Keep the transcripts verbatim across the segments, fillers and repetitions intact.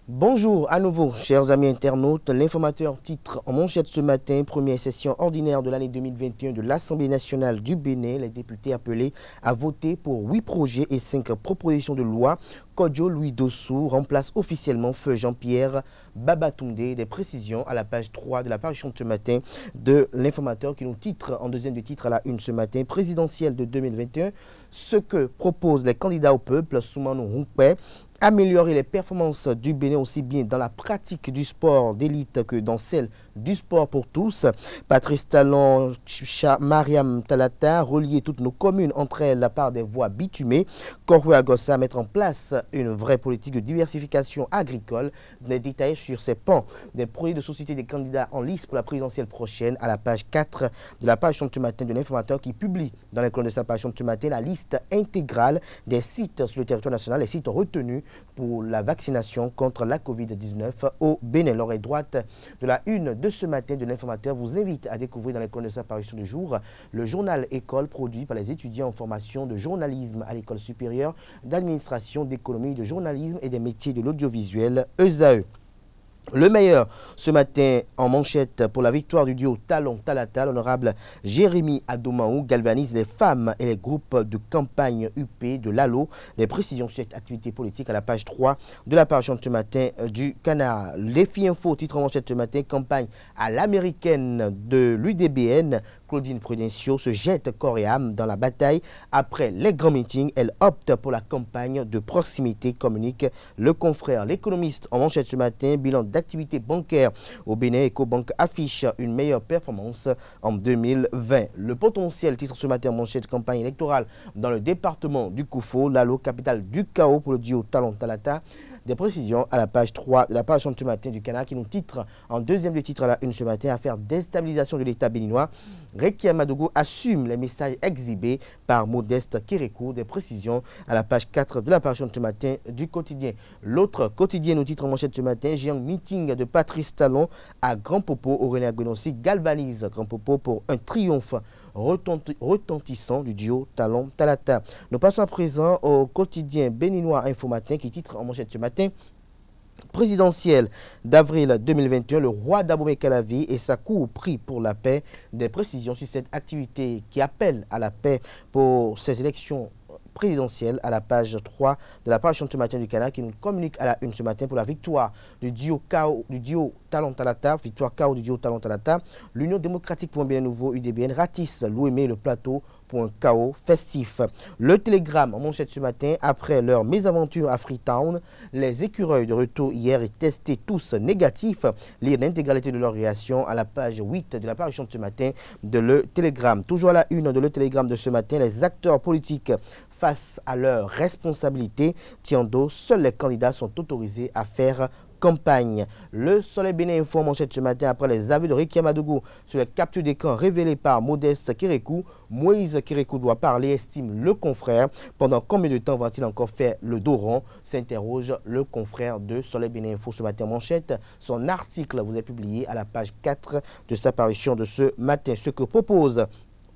Bonjour à nouveau, chers amis internautes. L'informateur titre en manchette ce matin, première session ordinaire de l'année deux mille vingt et un de l'Assemblée nationale du Bénin. Les députés appelés à voter pour huit projets et cinq propositions de loi. Kodjo Louis Dossou remplace officiellement Feu Jean-Pierre Babatunde. Des précisions à la page trois de la parution de ce matin de l'informateur qui nous titre en deuxième de titre à la une ce matin, présidentielle de deux mille vingt et un. Ce que proposent les candidats au peuple, Soumano Rumpé, améliorer les performances du Bénin aussi bien dans la pratique du sport d'élite que dans celle du sport pour tous. Patrice Talon, Mariam Talata, relier toutes nos communes entre elles par des voies bitumées. Korwe Agossa, mettre en place une vraie politique de diversification agricole. Des détails sur ces pans des projets de société des candidats en lice pour la présidentielle prochaine à la page quatre de la page de ce matin de l'informateur qui publie dans les colonnes de sa page de ce matin la liste intégrale des sites sur le territoire national, les sites retenus pour la vaccination contre la covid dix-neuf au Bénin. L'oreille droite de la une de ce matin de l'informateur vous invite à découvrir dans les colonnes de sa parution du jour le journal École produit par les étudiants en formation de journalisme à l'École supérieure d'administration, d'économie, de journalisme et des métiers de l'audiovisuel E S A E. Le meilleur ce matin en manchette pour la victoire du duo Talon-Talata, l'honorable Jérémy Adomaou galvanise les femmes et les groupes de campagne U P de l'A L O. Les précisions sur cette activité politique à la page trois de la parution de ce matin du Canard. Les filles info, titre en manchette ce matin, campagne à l'américaine de l'U D B N. Claudine Prudencio se jette corps et âme dans la bataille. Après les grands meetings, elle opte pour la campagne de proximité, communique le confrère. L'économiste en manchette ce matin, bilan d'activité bancaire au Bénin. Ecobank affiche une meilleure performance en deux mille vingt. Le potentiel, titre ce matin en manchette, campagne électorale dans le département du Koufo, l'A L O, capitale du chaos pour le duo Talon-Talata. Des précisions à la page trois de la page de ce matin du Canard qui nous titre en deuxième de titre à la une ce matin, affaire déstabilisation de l'État béninois. Rekia Madougou assume les messages exhibés par Modeste Kérékou. Des précisions à la page quatre de la page de ce matin du quotidien. L'autre quotidien nous titre en manchette ce matin, géant meeting de Patrice Talon à Grand Popo. Aurélien Agonossi galvanise Grand Popo pour un triomphe retentissant du duo Talon-Talata. Nous passons à présent au quotidien béninois Info Matin qui titre en manchette ce matin, présidentielle d'avril deux mille vingt et un, le roi d'Abomey Calavi et sa cour pris pour la paix. Des précisions sur cette activité qui appelle à la paix pour ces élections présidentielle à la page trois de la page de ce matin du Canard qui nous communique à la une ce matin pour la victoire du duo K O du duo Talon-Talata, victoire K O du duo Talon-Talata. L'Union démocratique pour un bien nouveau U D B N ratisse l'Ouémé le plateau pour un K O festif. Le Télégramme en manchette ce matin, après leur mésaventure à Freetown, les écureuils de retour hier et testés tous négatifs. Lire l'intégralité de leur réaction à la page huit de la parution de ce matin de Le Télégramme. Toujours à la une de Le Télégramme de ce matin, les acteurs politiques face à leurs responsabilités. Tiendo, seuls les candidats sont autorisés à faire campagne. Le Soleil Bénin Info manchette ce matin après les aveux de Rekia Madougou sur les captures d'écran révélées par Modeste Kérékou. Moïse Kérékou doit parler, estime le confrère. Pendant combien de temps va-t-il encore faire le dos rond? S'interroge le confrère de Soleil Bénin Info ce matin manchette. Son article vous est publié à la page quatre de sa parution de ce matin. Ce que propose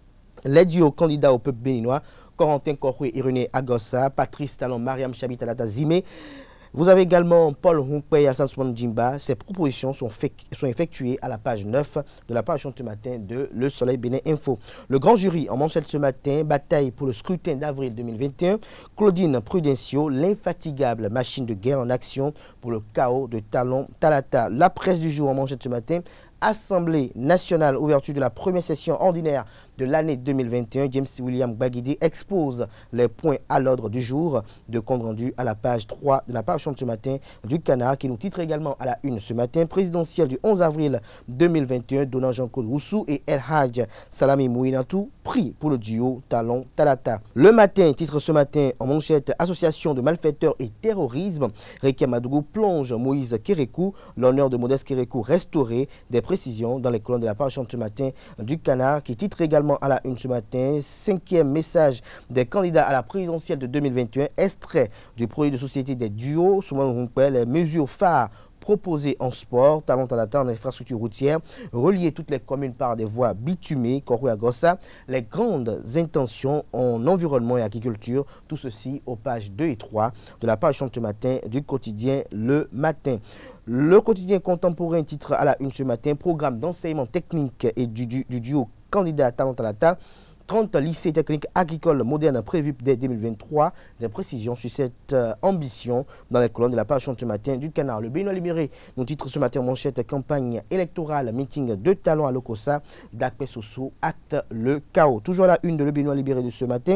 les duos candidats au peuple béninois, Corentin Korwe et René Agossa, Patrice Talon, Mariam Chabi Talata Zimé. Vous avez également Paul Humpé et Hassan Soumane Djimba. Ces propositions sont, fait, sont effectuées à la page neuf de la page de ce matin de Le Soleil Bénin Info. Le grand jury en manchette ce matin, bataille pour le scrutin d'avril deux mille vingt et un. Claudine Prudencio, l'infatigable machine de guerre en action pour le chaos de Talon-Talata. La presse du jour en manchette ce matin, Assemblée nationale, ouverture de la première session ordinaire de l'année deux mille vingt et un. James William Baguidi expose les points à l'ordre du jour de compte rendu à la page trois de la page de ce matin du Canard qui nous titre également à la une ce matin, présidentielle du onze avril deux mille vingt et un, donnant Jean-Claude Roussou et El Hadj Salami Mouinatou, pris pour le duo Talon-Talata. Le matin, titre ce matin en manchette, association de malfaiteurs et terrorisme. Rekia Madougou plonge Moïse Kérékou, l'honneur de Modeste Kérékou restauré. Des précisions dans les colonnes de la page de ce matin du Canard qui titre également à la une ce matin, cinquième message des candidats à la présidentielle de deux mille vingt et un, extrait du projet de société des duos, Soumane Rumpé, les mesures phares proposés en sport, Talon Talata en infrastructure routière, relier toutes les communes par des voies bitumées, Korou-Agossa, les grandes intentions en environnement et agriculture, tout ceci aux pages deux et trois de la page ce matin du quotidien Le Matin. Le quotidien contemporain titre à la une ce matin, programme d'enseignement technique et du, du, du duo candidat Talon Talata. trente lycées techniques agricoles modernes prévus dès deux mille vingt-trois. Des précisions sur cette euh, ambition dans les colonnes de la page ce matin du Canard. Le Béninois libéré nous titre ce matin en manchette campagne électorale, meeting de talons à l'Okossa, Dakpe Soso acte le chaos. Toujours à la une de Le Béninois libéré de ce matin.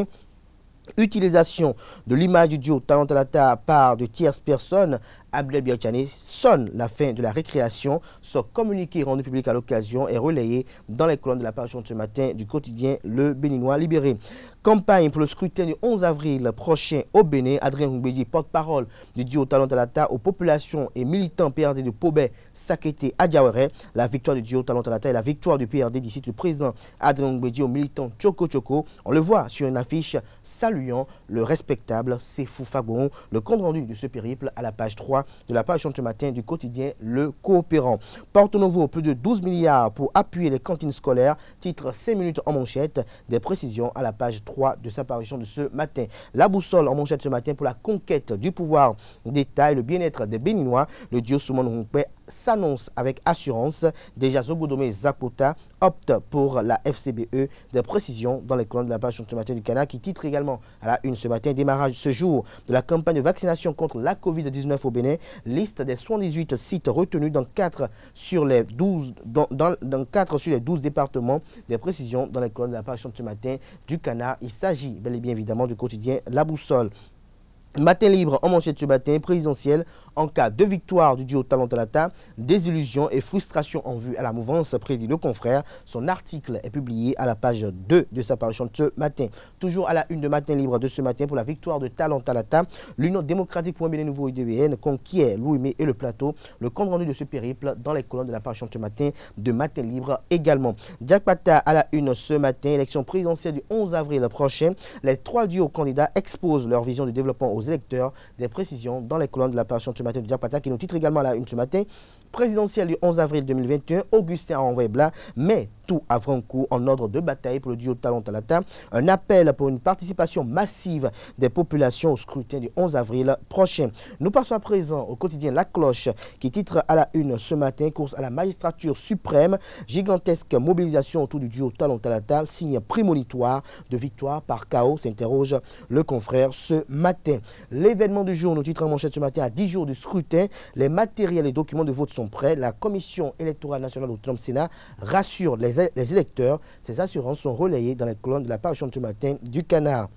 Utilisation de l'image du duo Talon Talata par de tierces personnes. Abdel Biachane sonne la fin de la récréation. Ce communiqué rendu public à l'occasion est relayé dans les colonnes de la page de ce matin du quotidien Le Béninois libéré. Campagne pour le scrutin du onze avril prochain au Bénin. Adrien Ngoubedi, porte-parole du duo Talon Talata aux populations et militants P R D de Pobé, Sakété, Adjawere. La victoire du duo Talon Talata et la victoire du P R D d'ici le président Adrien Ngoubedi aux militants Tchoko Tchoko. On le voit sur une affiche saluant le respectable Sefou Fagbon. Le compte rendu de ce périple à la page trois de la page ce matin du quotidien Le Coopérant. Porto Novo, plus de douze milliards pour appuyer les cantines scolaires. Titre cinq minutes en manchette. Des précisions à la page trois de sa parution de ce matin. La boussole en manchette ce matin pour la conquête du pouvoir d'État et le bien-être des Béninois. Le duo Soumane Rompé s'annonce avec assurance. Déjà Zogodome Zakota opte pour la F C B E. Des précisions dans les colonnes de la page ce matin du Canard qui titre également à la une ce matin. Démarrage ce jour de la campagne de vaccination contre la Covid dix-neuf au Bénin. Liste des soixante-dix-huit sites retenus dans quatre sur les douze, dans, dans, dans quatre sur les douze départements. Des précisions dans les colonnes de la page ce matin du Canard. Il s'agit bel et bien évidemment du quotidien La Boussole. Matin libre en manchette ce matin, présidentielle en cas de victoire du duo Talon Talata, désillusion et frustration en vue à la mouvance, prédit le confrère. Son article est publié à la page deux de sa parution de ce matin. Toujours à la une de Matin libre de ce matin pour la victoire de Talon Talata, l'Union démocratique pour un Bénin nouveau U D B N conquiert Louimé et le plateau. Le compte rendu de ce périple dans les colonnes de la parution de ce matin de Matin libre également. Jack Pata à la une ce matin, élection présidentielle du onze avril prochain. Les trois duos candidats exposent leur vision de développement aux électeurs. Des précisions dans les colonnes de la parution de ce matin de Diapata qui nous titre également à la une ce matin. Présidentielle du onze avril deux mille vingt et un, Augustin a envoyé Blas, mais tout à franc coup en ordre de bataille pour le duo Talon Talata. Un appel pour une participation massive des populations au scrutin du onze avril prochain. Nous passons à présent au quotidien La Cloche qui titre à la une ce matin, course à la magistrature suprême, gigantesque mobilisation autour du duo Talon Talata, signe prémonitoire de victoire par chaos, s'interroge le confrère ce matin. L'événement du jour, nous titre en manchette ce matin, à dix jours du scrutin, les matériels et documents de vote sont prêts. La Commission électorale nationale autonome Sénat rassure les, les électeurs. Ces assurances sont relayées dans les colonnes de la parution de ce matin du Canard.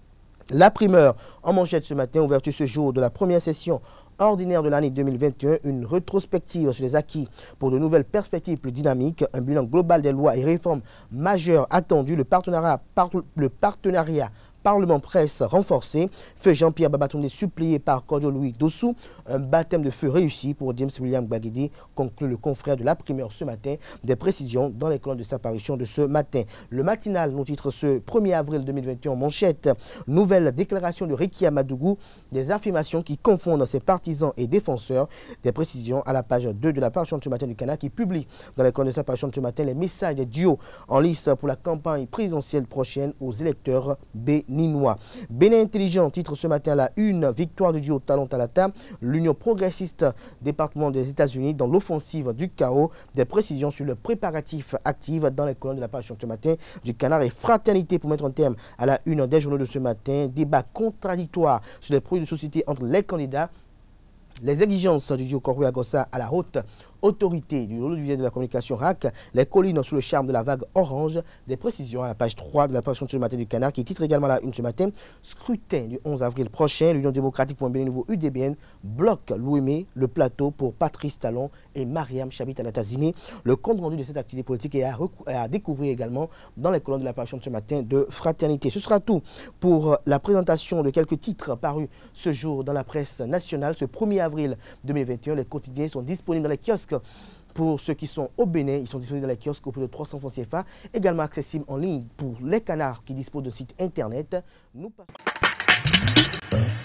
La primeur en manchette ce matin, ouverture ce jour de la première session ordinaire de l'année deux mille vingt et un, une rétrospective sur les acquis pour de nouvelles perspectives plus dynamiques, un bilan global des lois et réformes majeures attendues, le partenariat, par, le partenariat Parlement presse renforcé, feu Jean-Pierre Babatunde supplié par Cordio Louis Dossou, un baptême de feu réussi pour James William Gbagidi, conclut le confrère de la primeur ce matin. Des précisions dans les colonnes de sa parution de ce matin. Le matinal nous titre ce premier avril deux mille vingt et un en manchette. Nouvelle déclaration de Rekia Madougou, des affirmations qui confondent ses partisans et défenseurs. Des précisions à la page deux de la parution de ce matin du Canard qui publie dans les colonnes de sa parution de ce matin les messages des duos en lice pour la campagne présidentielle prochaine aux électeurs B. Ninois. Bénin intelligent titre ce matin la une, victoire du duo Talon Talata, l'Union progressiste département des États-Unis dans l'offensive du chaos. Des précisions sur le préparatif actif dans les colonnes de la page ce matin du Canard et fraternité pour mettre un terme à la une des journaux de ce matin. Débat contradictoire sur les projets de société entre les candidats. Les exigences du duo Korou-Agossa à la haute autorité du l'audiovisuel de la communication R A C, les collines sous le charme de la vague orange. Des précisions à la page trois de la parution de ce matin du Canard qui titre également la une ce matin. Scrutin du onze avril prochain, l'Union démocratique pour un Bénin nouveau U D B N bloque Louimé, le plateau pour Patrice Talon et Mariam Chabit Alatazimé. Le compte rendu de cette activité politique est à, à découvrir également dans les colonnes de la parution de ce matin de Fraternité. Ce sera tout pour la présentation de quelques titres parus ce jour dans la presse nationale. Ce premier avril deux mille vingt et un, les quotidiens sont disponibles dans les kiosques. Pour ceux qui sont au Bénin, ils sont disponibles dans les kiosques au prix de trois cents francs C F A, également accessibles en ligne pour les canards qui disposent de sites internet. Nous